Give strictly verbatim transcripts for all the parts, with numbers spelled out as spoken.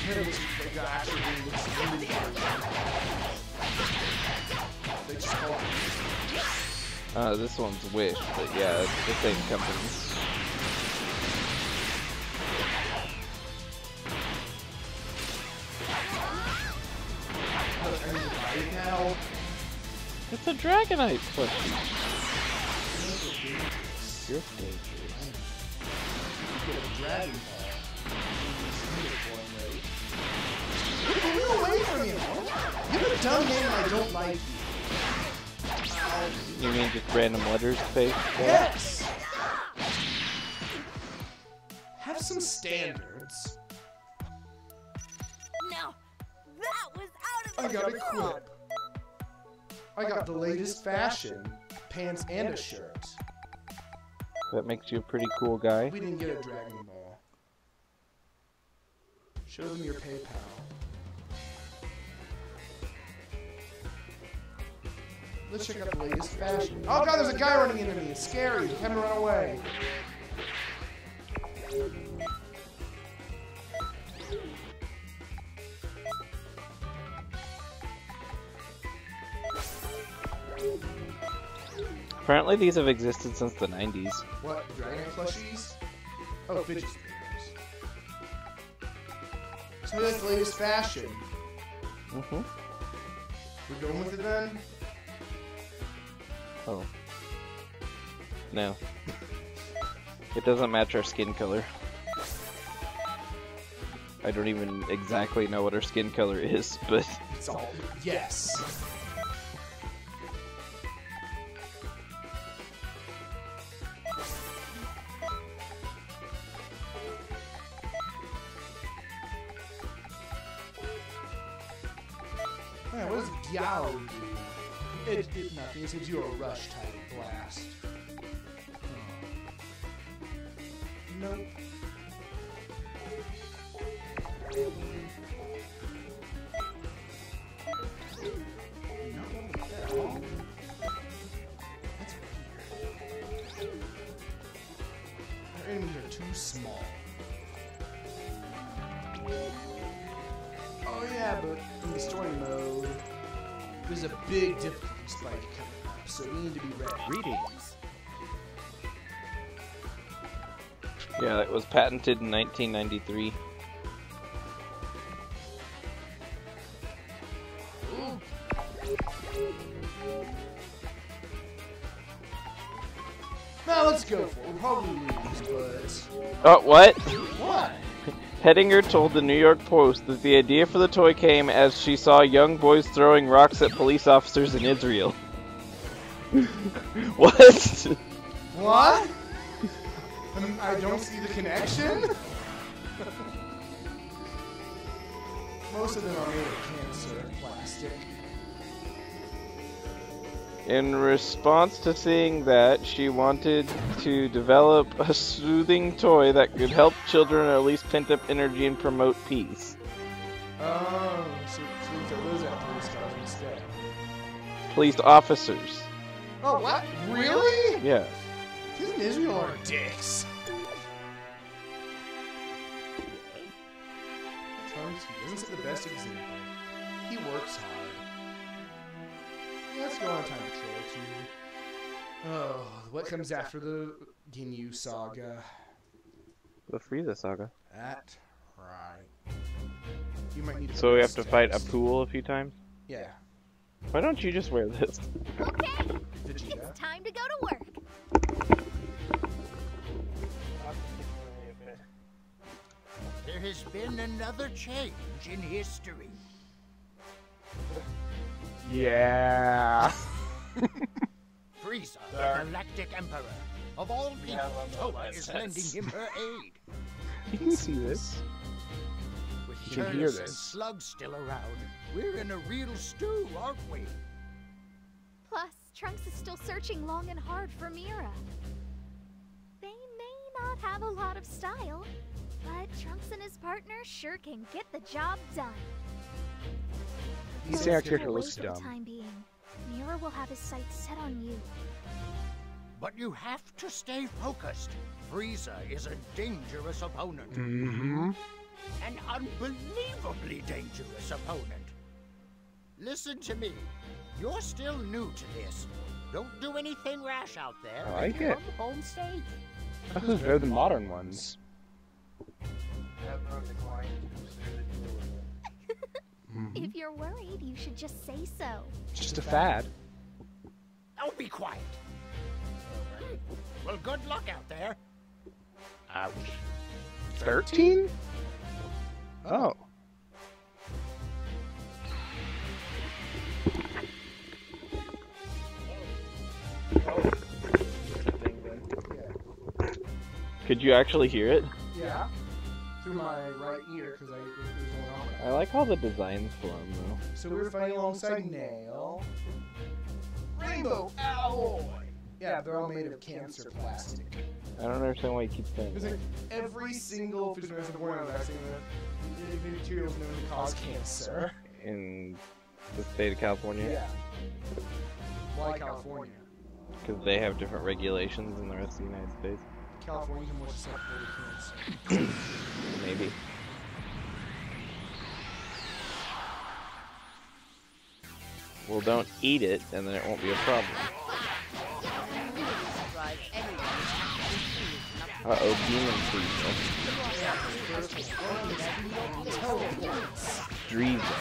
head looks like the actual game looks really good. They just call it. Uh, this one's Wish, but yeah, it's the same company. Now. It's a Dragonite plushie. You're dangerous. Get a Dragon Ball. Get away from me! You're a dumb game and I don't like you. You mean just random letters to pay? Yes! Have some standards. No, that was out of I got a quip. I got the latest fashion, pants and a shirt. That makes you a pretty cool guy. We didn't get a Dragon Ball. Show them your PayPal. Let's check out the latest fashion. Oh god, there's a guy running into me. It's scary. Have him run away. Apparently these have existed since the nineties. What? Dragon plushies? Oh, fidget spinners. So that's the latest fashion. Mm-hmm. We're going with it then? Oh. No. It doesn't match our skin color. I don't even exactly know what our skin color is, but... It's all... Yes! Yeah, what does Gyao do? It, it nothing. It gives you a rush type blast. Oh. Nope. Not one with that. That's weird. Our enemies are too small. Oh yeah, but in the story mode, there's a big difficulty spike coming up, so we need to be ready. Greetings. Yeah, it was patented in nineteen ninety-three. Ooh. Now let's go for it. We'll probably lose, but... Oh, what? What? Hettinger told the New York Post that the idea for the toy came as she saw young boys throwing rocks at police officers in Israel. What? What? Um, I don't see the connection? Most of them are made of cancer plastic. In response to seeing that, she wanted to develop a soothing toy that could help children release pent-up energy and promote peace. Oh, so please throw those at police cars instead. Police officers. Oh, what? Really? Yeah. Kids in Israel are dicks. Trunks, he doesn't set the best example. He works hard. Yeah, let's go on time patrol, too. Oh, what comes after the Ginyu saga? The Frieza saga. That right. You might need to So we have to steps. fight a pool a few times? Yeah. Why don't you just wear this? Okay, Vegeta. it's time to go to work. There has been another change in history. Yeah. Frieza, the Galactic Emperor. Of all people, Toa is lending him her aid. You can see this. With You can hear Turnus and this. Slugs still around, we're in a real stew, aren't we? Plus, Trunks is still searching long and hard for Mira. They may not have a lot of style, but Trunks and his partner sure can get the job done. He's So saying our stay character away looks for the dumb. time being. Mira will have his sights set on you. But you have to stay focused. Frieza is a dangerous opponent. Mm-hmm. An unbelievably dangerous opponent. Listen to me. You're still new to this. Don't do anything rash out there. I like and it. Come home safe. This is better than modern ones. Mhm. If you're worried, you should just say so. Just a fad. Oh, be quiet. Well, good luck out there. Ouch. Thirteen? Oh. Could you actually hear it? Yeah. Through my right ear, because I it was going on. I like how the designs for them, though. So we were fighting alongside Nail. Rainbow Alloy! Yeah, they're all made of cancer plastic. I don't understand why you keep saying It's that. like every single physical born vaccine, the, the materials known to cause cancer. In the state of California? Yeah. Why California? Because they have different regulations than the rest of the United States. Californians are more susceptible to cancer. Maybe. Well, don't eat it, and then it won't be a problem. Uh-oh, demon freezer. Dreezer.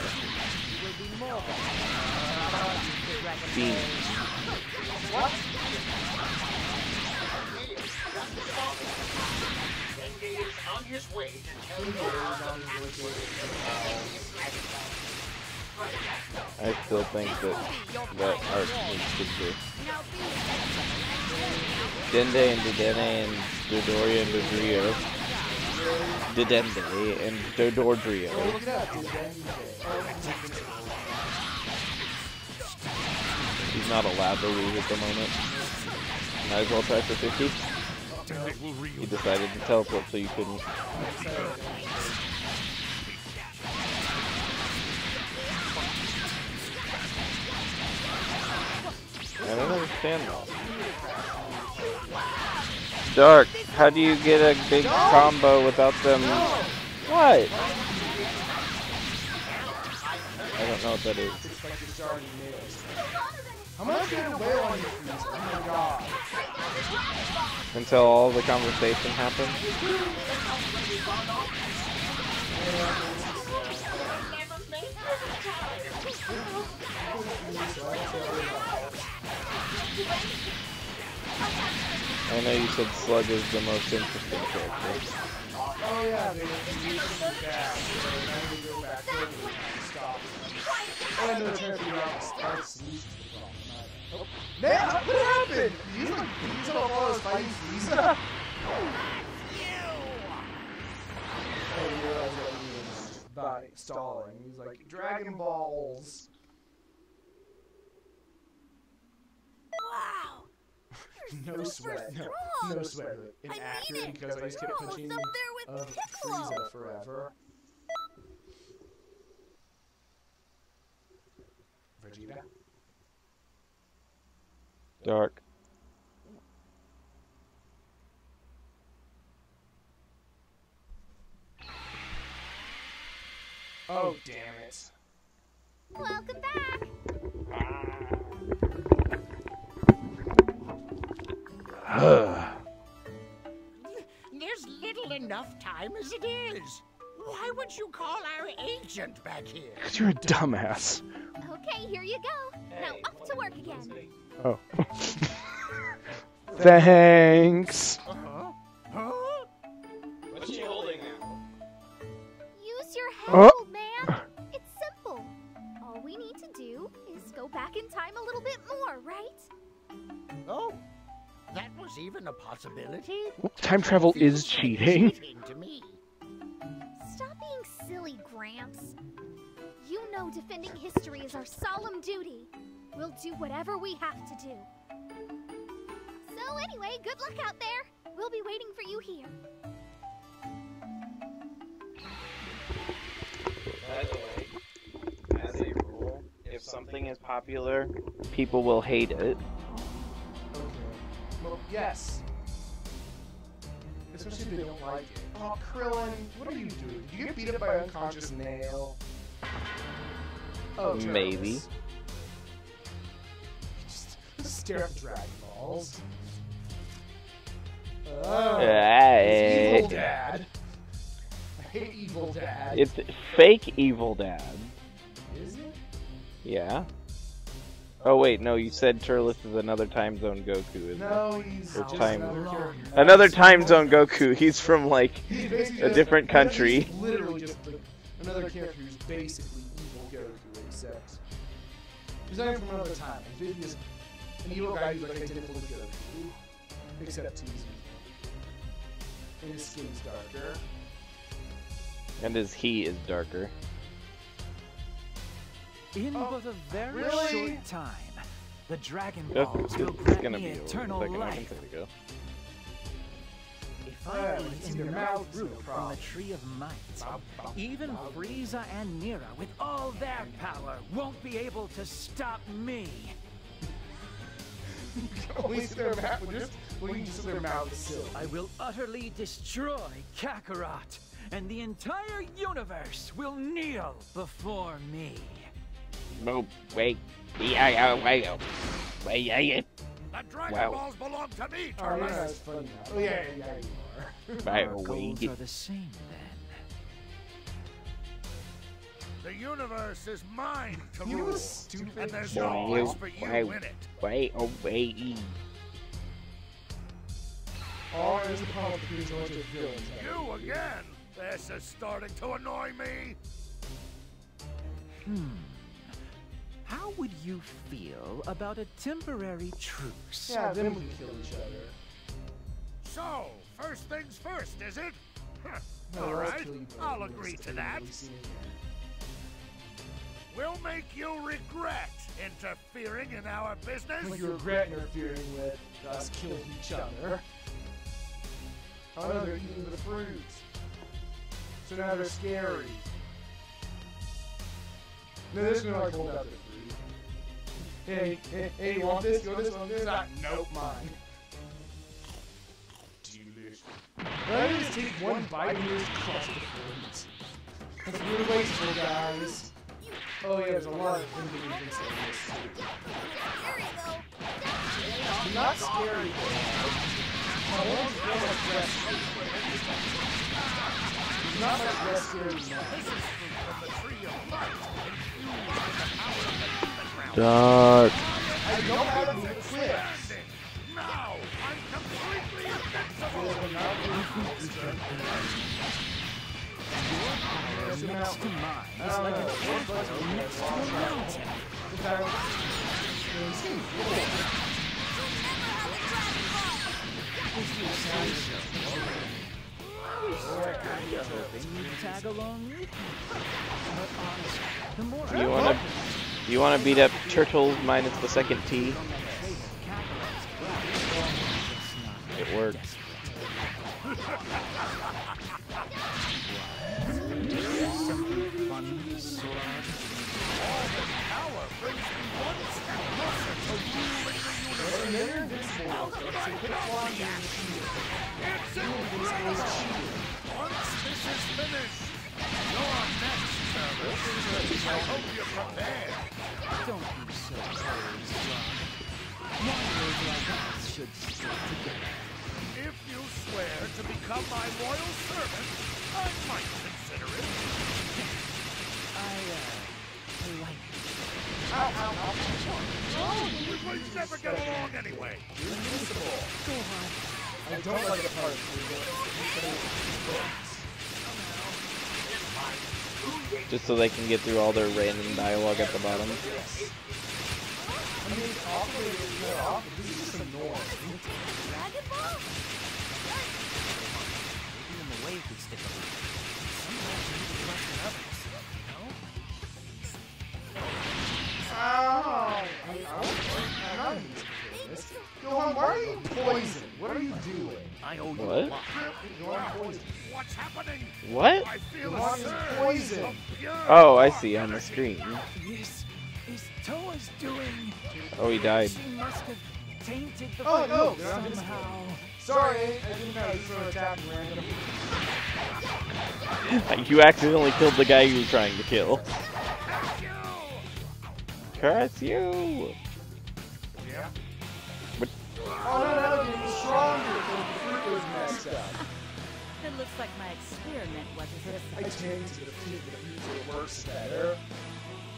Demon. On his way to tell you I still think that that art needs to be. Dende and Dedenne and Dodoria and Dodrio. Dedende and Dodordrio. Look it up, dude. He's not allowed to leave at the moment. Might as well try for fifty. He decided to teleport so you couldn't. I don't understand that. Dark, how do you get a big combo without them? What? I don't know what that is. It's like you're starting nails. How much did it weigh on your freezer? Oh my god. Until all the conversation happened. I know you said Slug is the most interesting character. Oh yeah, they used to be bad. So now we go back forward and stop. Oh, I know the chance to get out starts least the problem. Man, what happened? You like Frieza while I was fighting Frieza? Oh, you realize what he means by stalling. He's like, Dragon Balls. Wow! No sweat. No, no sweat. Inaccurate because I just kept punching uh, Frieza forever. Vegeta? Dark. Oh, damn it. Welcome back! there's little enough time as it is. Why would you call our agent back here? Because you're a dumbass. Okay, here you go. Now off to work again. Oh. Thanks. Uh-huh. Huh? What's she holding now? Use your head, Oh. old man. It's simple. All we need to do is go back in time a little bit more, right? Oh, that was even a possibility? Time travel is cheating. Cheating to me. Stop being silly, Gramps. You know defending history is our solemn duty. We'll do whatever we have to do. So anyway, good luck out there. We'll be waiting for you here. By the way, as a rule, if something is popular, people will hate it. Okay. Well, yes. Especially if they don't like it. Oh, Krillin, what are you doing? Did you get beat up by unconscious Nail? Oh, Maybe. Turles. Just stare at the Dragon Balls. Oh, Hey. Evil Dad. I hate Evil Dad. It's fake Evil Dad. Is it? Yeah. Oh wait, no, you said Turles is another time zone Goku, isn't No, he's Or just time- another character. it? Another time zone Goku. He's from like He's basically a just- different country. He's literally just like another character who's basically evil Goku, except he's not even from another time. He's just an evil guy who's like identical to Goku, except he's evil. And his skin's darker. And his he is darker. In Oh, but a very really? short time, the Dragon It's, Balls will it's grant gonna me be over a eternal second. I can life. say to go. If Yeah, I it's eat in in your the mouth, it's fruit no from problem. the Tree of Might, Bow, bow, even bow. Frieza and Mira, with all their power, won't be able to stop me. You can only sit their mouth with just well, you can just sit their mouth with silk. I will utterly destroy Kakarot, and the entire universe will kneel before me. No, wait. Yeah, yeah, wait. Wait, yeah, yeah. The Dragon Wow. Balls belong to me, Oh, yeah, Turles. that's funny now. Oh, yeah, yeah, yeah, you are. Right, Our wait. goals are the same then. The universe is mine to You know rule, what's stupid? and there's Wow. no place for you Wow. in it. Wait, oh, wait. All there is a problem with the bunch of villains. You again? This is starting to annoy me. Hmm. How would you feel about a temporary truce? Yeah, then we can kill each other. So, first things first, is it? Huh. No, All I'll right, kill you, but I'll we'll agree stay to that. releasing again. We'll make you regret interfering in our business. Like you regret interfering with us killing each other. Oh no, they're eating the fruit. So now they're scary. No, this is like hold out the fruit. Hey, hey, hey, you want this? You want this? You want this? Ah, nope, mine. Delicious. Why don't you just take one bite and just crush the fruit? That's really wasteful, guys. Oh yeah, there's a lot of inconvenience in this too. Not scary though. I want to feel like rescue. It's not like rescue now. Dark. I don't have any equipped. Now, I'm completely invincible. Next to mine is like a plateau next to a mountain. Hoping you'd tag along with me. But honestly, the more You I wanna, you wanna beat up Turtles minus the second T? on that favorite Kakarot's back, it's not It worked. something funny, sort of. Power brings me one step closer to ruling the universe. And then you're invincible. So quit flying in the shield. It's Invincible is incredible. cheating. Once this is finished, you're next, Turles. I hope you're prepared. Don't be so cold, Slug. Warriors like us should stick together. If you swear to become my loyal servant, I might consider it. I, uh, like We might never get along anyway. You're invincible. Go on. I don't like the part where Just so they can get through all their random dialogue at the bottom. I mean, awkward is not awkward. This is just annoying. Dragon Ball? Maybe in the way we stick around. Sometimes you need to trust in others, you know? Oh, I mean, I don't I'm not used to this. Gohan, why are you poisoned? What are you doing? I owe you What? a lot. Gohan poisoned. What's happening? What? I feel a Gohan is surge poisoned. of pure Oh, I see on the screen. This is Toa's doing. Oh, he died. She must have tainted the Oh, no, fruit they're not invincible. somehow. Sorry, I didn't know. This is an attack random. You accidentally killed the guy you were trying to kill. Curse you! Yeah. What? Oh no, now I'm getting stronger because the fruit was messed up. It looks like my experiment was a I success. tend to defeat the fruit that works better.